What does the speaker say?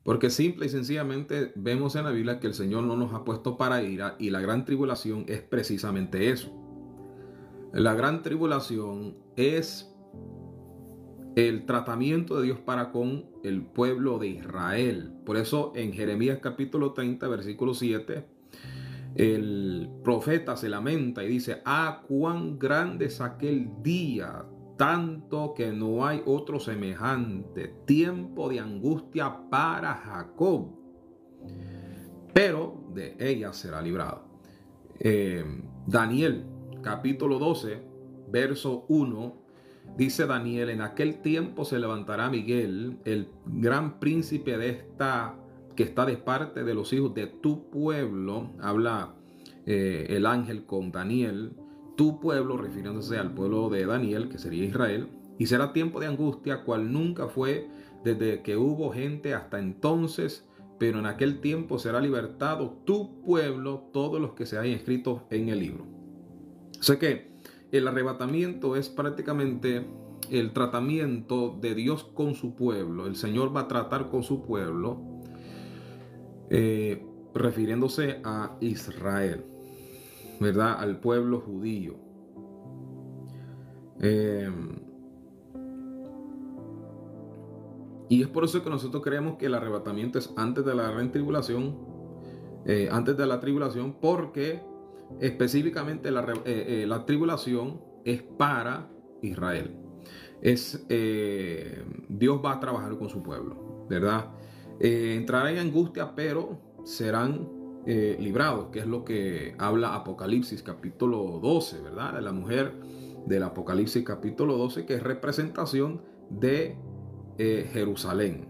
Porque simple y sencillamente vemos en la Biblia que el Señor no nos ha puesto para ira y la gran tribulación es precisamente eso. La gran tribulación es el tratamiento de Dios para con el pueblo de Israel. Por eso en Jeremías capítulo 30, versículo 7, el profeta se lamenta y dice: ah, cuán grande es aquel día, tanto que no hay otro semejante, tiempo de angustia para Jacob, pero de ella será librado. Daniel capítulo 12, verso 1, dice Daniel: en aquel tiempo se levantará Miguel, el gran príncipe de esta, que está de parte de los hijos de tu pueblo. Habla el ángel con Daniel, tu pueblo, refiriéndose al pueblo de Daniel, que sería Israel. Y será tiempo de angustia, cual nunca fue desde que hubo gente hasta entonces, pero en aquel tiempo será libertado tu pueblo, todos los que se hayan escrito en el libro. O sea que el arrebatamiento es prácticamente el tratamiento de Dios con su pueblo. El Señor va a tratar con su pueblo, refiriéndose a Israel, ¿verdad? Al pueblo judío. Y es por eso que nosotros creemos que el arrebatamiento es antes de la gran tribulación, porque específicamente la tribulación es para Israel. Dios va a trabajar con su pueblo, ¿verdad? Entrarán en angustia, pero serán librados, que es lo que habla Apocalipsis capítulo 12, ¿verdad? De la mujer del Apocalipsis capítulo 12, que es representación de Jerusalén.